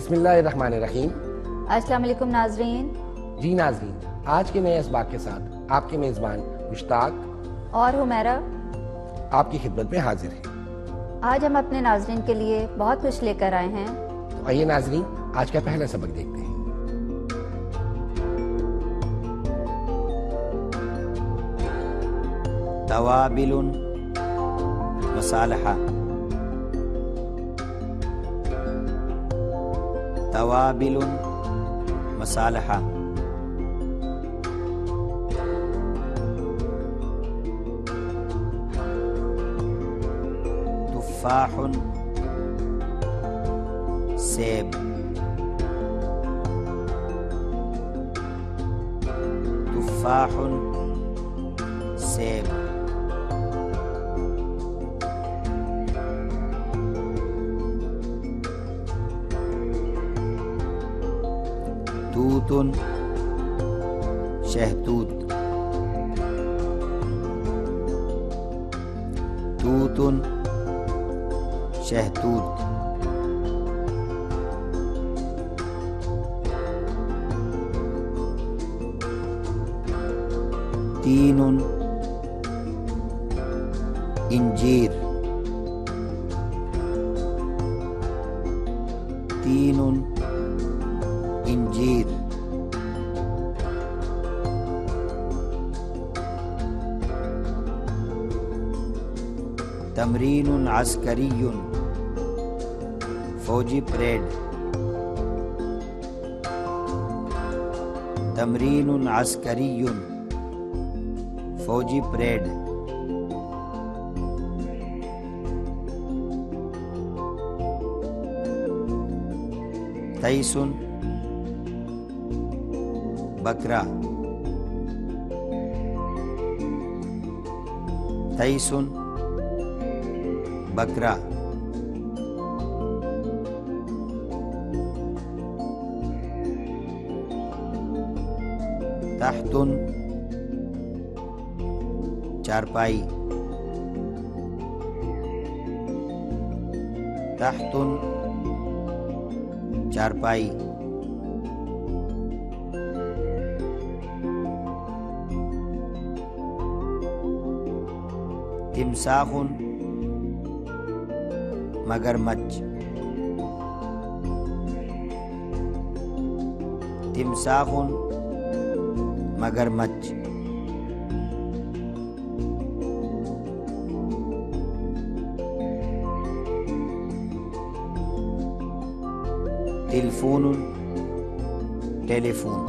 بسم اللہ الرحمن الرحیم۔ السلام علیکم ناظرین۔ جی ناظرین، آج کے نئے اسباق کے ساتھ آپ کے میزبان مشتاق اور حمیرہ آپ کی خدمت میں حاضر ہیں۔ آج ہم اپنے ناظرین کے لیے بہت کچھ لے کر آئے ہیں۔ تو آئیے ناظرین، آج کا پہلا سبق دیکھتے ہیں۔ توابل مصالحہ، توابل مصالحہ، تفاح سیب، تفاح سیب، توت شہتوت، توت شہتوت، تین انجیر، تین انجیر، تمرین عسکری فوجی پریڈ، تمرین عسکری فوجی پریڈ، تیس بکرا، تیس بکرا، تحت چارپائی، تحت چارپائی، تمساح مگرمچھ، تمساح مگرمچھ، تلفون ٹیلی فون،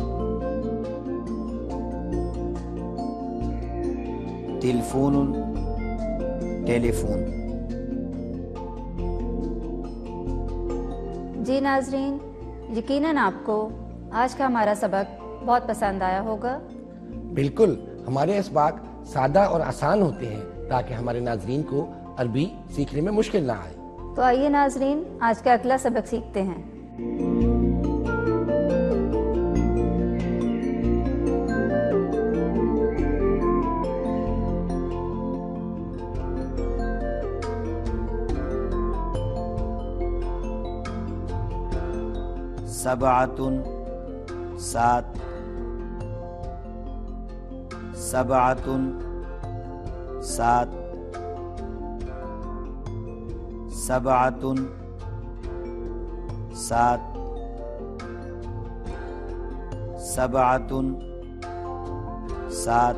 تلفون ٹیلی فون۔ جی ناظرین، یقیناً آپ کو آج کا ہمارا سبق بہت پسند آیا ہوگا۔ بالکل، ہمارے اسباق سادہ اور آسان ہوتے ہیں تاکہ ہمارے ناظرین کو عربی سیکھنے میں مشکل نہ آئے۔ تو آئیے ناظرین، آج کا اگلا سبق سیکھتے ہیں۔ سبعۃ سات، سبعۃ سات، سبعۃ سات، سبعۃ سات،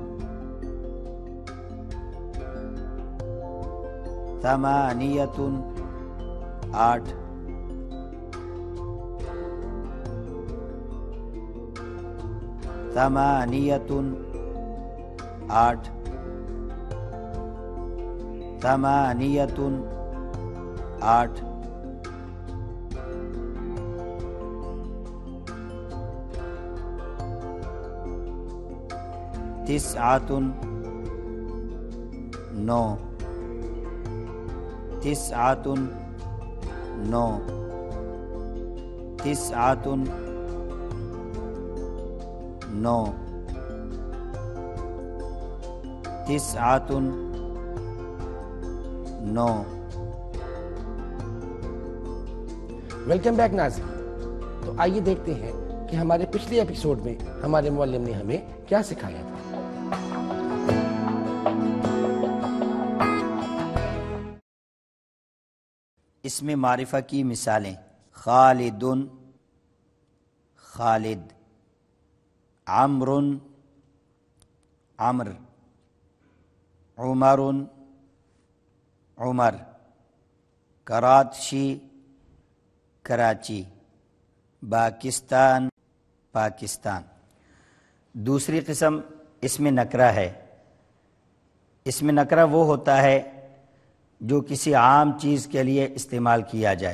ثمانیۃ آٹھ، ثمانیۃ آٹھ، ثمانیۃ آٹھ، تسعۃ نو، تسعۃ نو، تسعۃ نو، تسعۃ نو۔ ویلکم بیک ناظرین. تو آئیے دیکھتے ہیں کہ ہمارے پچھلے ایپیسوڈ میں ہمارے معلم نے ہمیں کیا سکھایا تھا. اسم معرفہ کی مثالیں: خالد، خالد، عمر، عمر، عمر، عمر، کراچی، کراچی، پاکستان، پاکستان. دوسری قسم اسم نکرہ ہے. اسم نکرہ وہ ہوتا ہے جو کسی عام چیز کے لیے استعمال کیا جائے،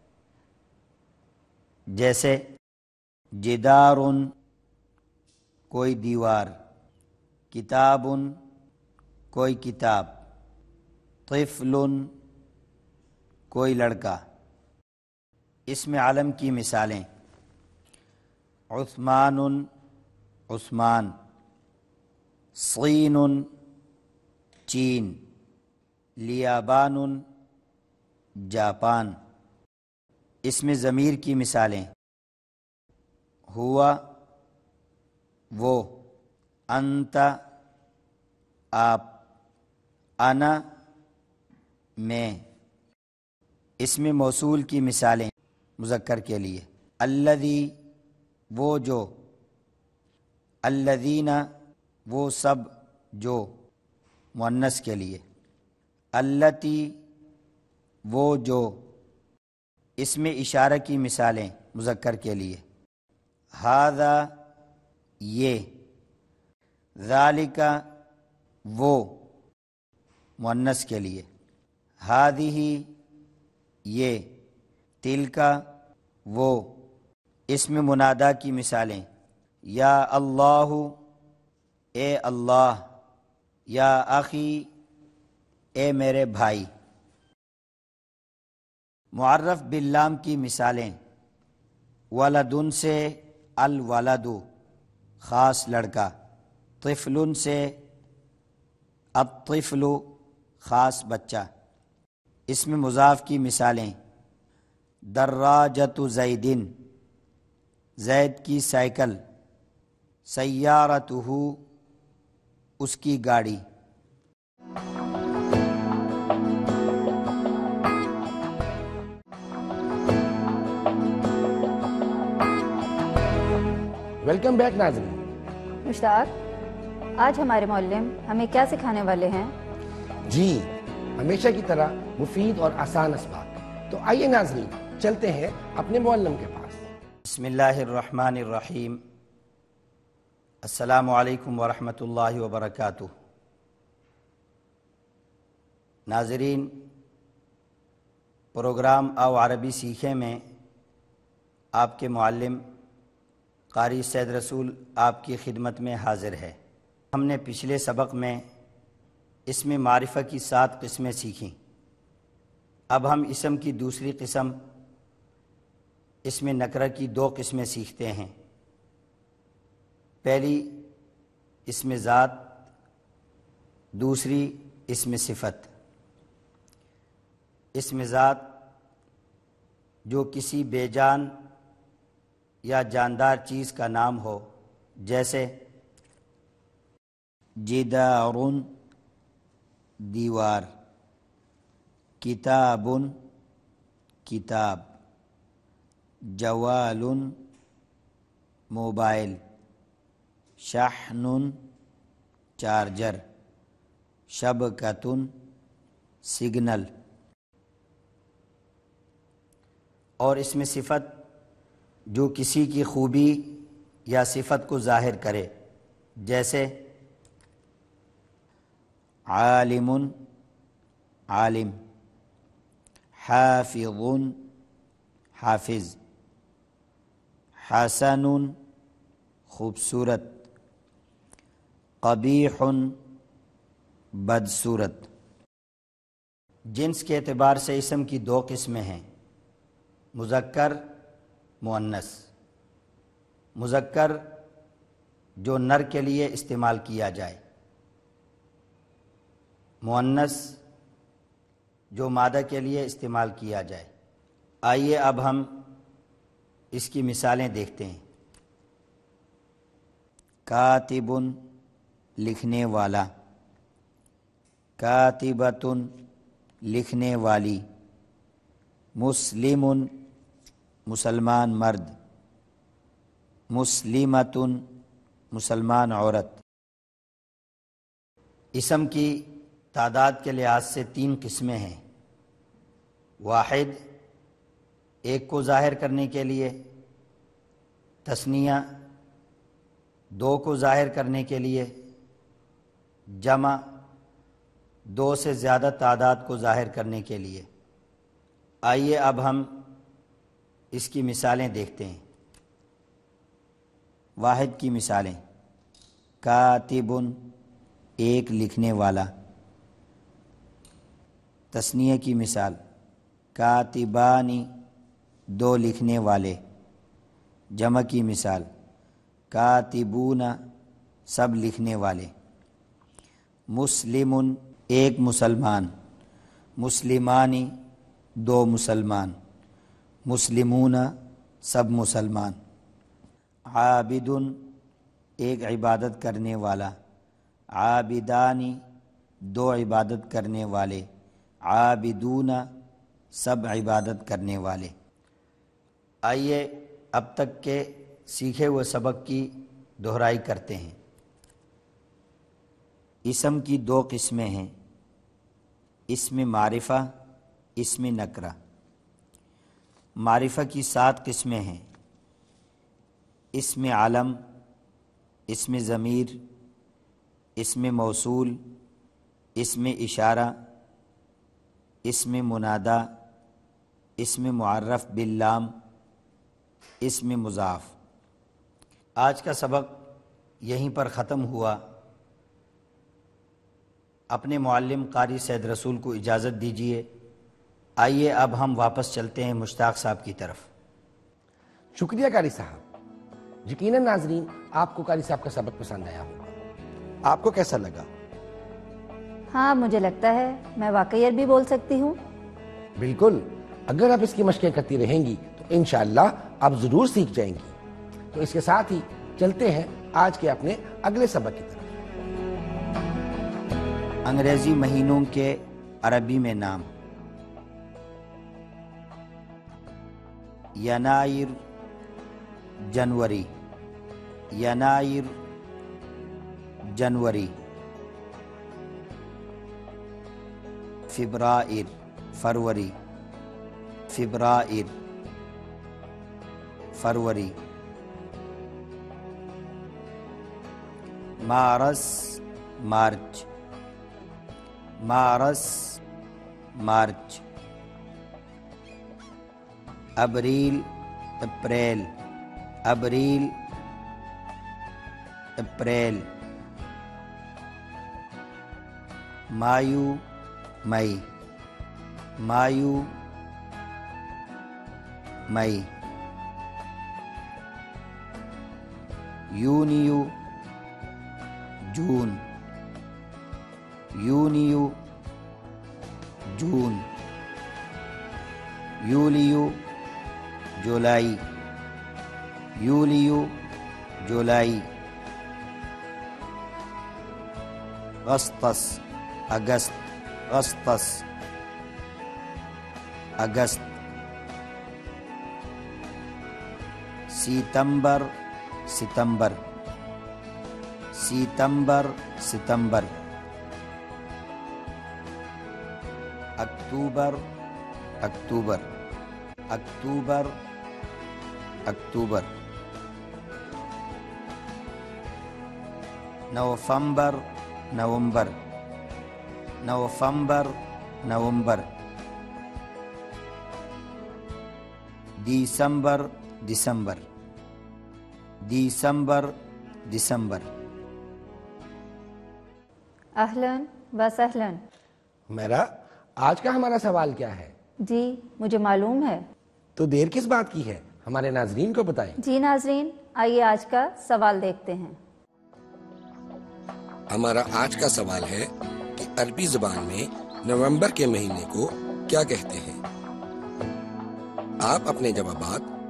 جیسے جدار، کوئی دیوار، کتاب، کوئی کتاب، طفل، کوئی لڑکا. اسم علم کی مثالیں: عثمان، عثمان، صین، چین، لیابان، جاپان. اسم ضمیر کی مثالیں: ہوا، وہ، انت، آپ، انا، میں. اسم موصول کی مثالیں مذکر کے لیے: الذی، وہ جو، الذین، وہ سب جو، مؤنث کے لیے: التی، وہ جو. اسم اشارہ کی مثالیں مذکر کے لیے: ھذا، یہ، ذالک، وہ، مؤنث کے لیے: ھذہ، یہ، تلک، وہ. اسم منادا کی مثالیں: یا اللہ، اے اللہ، یا اخی، اے میرے بھائی. معرف باللام کی مثالیں: ولدن سے الولد، خاص لڑکا. طفل سے الطفل، خاص بچہ. اسم مضاف کی مثالیں: دراجۃ زید، زید کی سائیکل. سیارتہ، اس کی گاڑی. ویلکم بیک ناظرین. مشتاق، آج ہمارے معلم ہمیں کیا سکھانے والے ہیں؟ جی، ہمیشہ کی طرح مفید اور آسان اسباق. تو آئیے ناظرین چلتے ہیں اپنے معلم کے پاس. بسم اللہ الرحمن الرحیم. السلام علیکم ورحمۃ اللہ وبرکاتہ. ناظرین، پروگرام آؤ عربی سیکھیں میں آپ کے معلم قاری سید رسول آپ کی خدمت میں حاضر ہے. ہم نے پچھلے سبق میں اسم معرفہ کی 7 قسمیں سیکھیں. اب ہم اسم کی دوسری قسم اسم نکرہ کی 2 قسمیں سیکھتے ہیں. پہلی اسم ذات، دوسری اسم صفت. اسم ذات جو کسی بے جان یا جاندار چیز کا نام ہو، جیسے جدار، دیوار، کتاب، کتاب، جوال، موبائل، شحن، چارجر، شبکۃ، سگنل. اور اسم صفت جو کسی کی خوبی یا صفت کو ظاہر کرے، جیسے عالم، عالم، حافظ، حافظ، حسن، خوبصورت، قبیح، بدصورت. جنس کے اعتبار سے اسم کی 2 قسمیں ہیں: مذکر، مؤنث. مذکر جو نر کے لیے استعمال کیا جائے، مؤنث جو مادہ کے لیے استعمال کیا جائے. آئیے اب ہم اس کی مثالیں دیکھتے ہیں۔ کاتبن لکھنے والا، کاتبتن لکھنے والی، مسلمن مسلمان مرد، مسلمتن مسلمان عورت۔ اسم کی تعداد کے لحاظ سے 3 قسمیں ہیں۔ واحد، ایک کو ظاہر کرنے کے لیے، تثنیہ 2 کو ظاہر کرنے کے لیے، جمع 2 سے زیادہ تعداد کو ظاہر کرنے کے لیے۔ آئیے اب ہم اس کی مثالیں دیکھتے ہیں۔ واحد کی مثالیں: کاتبن ایک لکھنے والا۔ تثنیہ کی مثال: کاتبانی 2 لکھنے والے۔ جمع کی مثال: کاتبون سب لکھنے والے۔ مسلمن ایک مسلمان، مسلمانی 2 مسلمان، مسلمون سب مسلمان۔ عابدن ایک عبادت کرنے والا، عابدانی 2 عبادت کرنے والے، عابدون سب عبادت کرنے والے۔ آئیے اب تک کے سیکھے ہوئے سبق کی دہرائی کرتے ہیں۔ اسم کی 2 قسمیں ہیں، اسم معرفہ، اسم نکرہ۔ معرفہ کی 7 قسمیں ہیں: اسم علم، اسم ضمیر، اسم موصول، اسم اشارہ، اسم منادا، اسم معرف باللام، اسم مضاف۔ آج کا سبق یہیں پر ختم ہوا۔ اپنے معلم قاری سید رسول کو اجازت دیجیے۔ آئیے اب ہم واپس چلتے ہیں مشتاق صاحب کی طرف۔ شکریہ قاری صاحب۔ یقیناً ناظرین آپ کو قاری صاحب کا سبق پسند آیا ہوگا۔ آپ کو کیسا لگا؟ ہاں، مجھے لگتا ہے میں واقعی عربی بول سکتی ہوں۔ بالکل، اگر آپ اس کی مشقیں کرتی رہیں گی تو انشاءاللہ آپ ضرور سیکھ جائیں گی۔ تو اس کے ساتھ ہی چلتے ہیں آج کے اپنے اگلے سبق کی طرف۔ انگریزی مہینوں کے عربی میں نام: ینائر جنوری، ینائر جنوری۔ فبرائر فروری، فبرائر فروری۔ مارس مارچ، مارس مارچ۔ ابریل اپریل، ابریل اپریل۔ مایو مئی، مایو مئی۔ یونیو جون، یونیو جون۔ یولیو جولائی، یولیو جولائی۔ اغسطس اگست، اغسطس اگست۔ ستمبر ستمبر، ستمبر ستمبر۔ اکتوبر اکتوبر، اکتوبر اکتوبر۔ نوفمبر نومبر، نوفمبر نومبر۔ دسمبر دسمبر، دسمبر دسمبر۔ اہلاً و سہلاً۔ میرا آج کا ہمارا سوال کیا ہے؟ جی مجھے معلوم ہے۔ تو دیر کس بات کی ہے، ہمارے ناظرین کو بتائیں۔ جی ناظرین، آئیے آج کا سوال دیکھتے ہیں۔ ہمارا آج کا سوال ہے کہ عربی زبان میں نومبر کے مہینے کو کیا کہتے ہیں؟ آپ اپنے جوابات